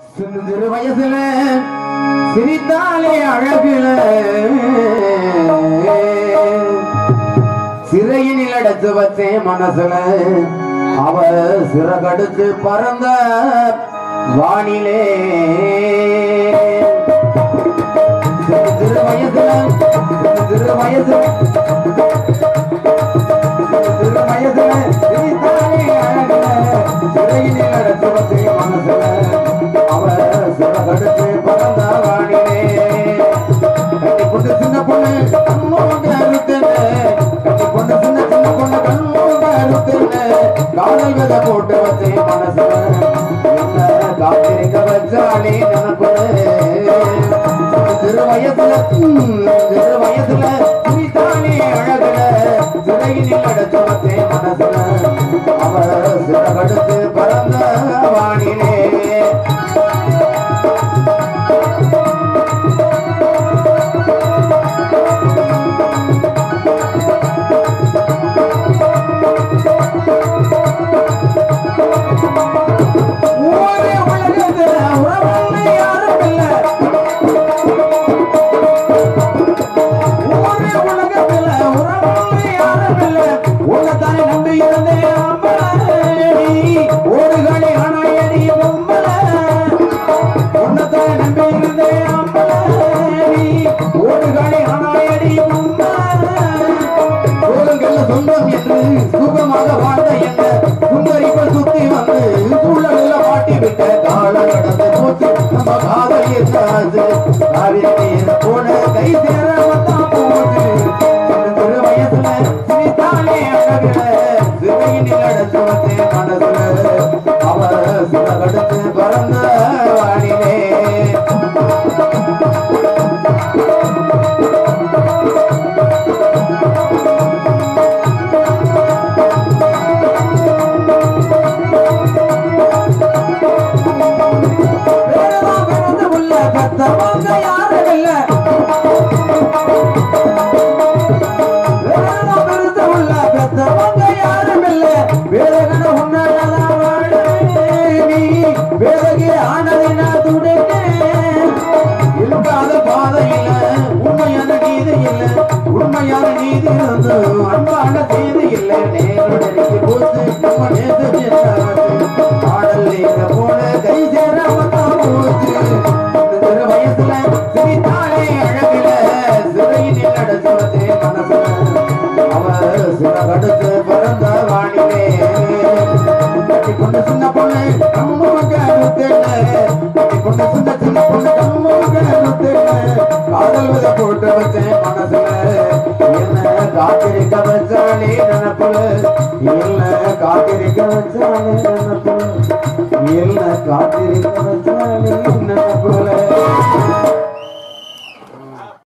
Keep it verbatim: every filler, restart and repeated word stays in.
சிறு வயசுல சிரித்தாலே அழகுல சிறையினில் அடைச்சு வச்சேன் மனசுல அவ சிறகடுத்து பறந்த வானிலே சிறு வயசுல சிறு வயசுல சிறு வயசுல சிரித்தாலே அழகுல சிறையினில் அடைச்சு வச்சேன் மனசுல அவ சிறகடுத்து பறந்த வானிலே கட்டி கொண்டு சின்ன பொண்ணு கண்ணோட அறுத்தன கட்டி கொண்டு சின்ன சின்ன பொண்ணு கண்ணோட அறுத்தன காதல் விதை போட்டு வச்சேன் மனசுல என்ன காத்திருக்க வச்சாலே நினப்பு சிறு வயசுல சிறு வயசுல சிரித்தானே அழகுல சிறையினில் அடைச்சு வச்சேன் மனசுல அவ சிறகடுத்து பறந்த வானிலே சுகமாக வாழ்ந்த என்ன சுந்தரிப்ப சுத்தி வந்து சூழலில் மாட்டி விட்ட காலம் நடந்து போச்சு நம்ம காதல் இருக்காது போன கை சேரத்தான் போகுது சிறு வயசுல சிரித்தானே அழகுல சிறையினில் அடைச்சு வச்சேன் மனசுல அவ சிறகடுத்து பறந்த வானிலே உண்மையான நீதி அன்பான செய்தி இல்லை நேரடிக்கு போச்சு நம்ம நேசு பாடல் போன கை சேராமத்தான் போச்சு சிறு வயசுல சிரித்தாலே அழகுல சிறையினில் அடைச்சு வச்சேன் மனசுல அவ சிறகடுத்து பறந்த வானிலே கட்டி கொண்டு சின்ன பொண்ணு கம்முக அறுத்தேன கட்டி கொண்டு சின்ன சின்ன பொண்ணு கம்முக அறுத்தேன காதல் விதை போட்டு வச்சேன் மனசுல என்ன காத்திருக்க வச்சாலே நினப்புல என்ன காத்திருக்க வச்சாலே நினப்புல என்ன காத்திருக்க வச்சாலே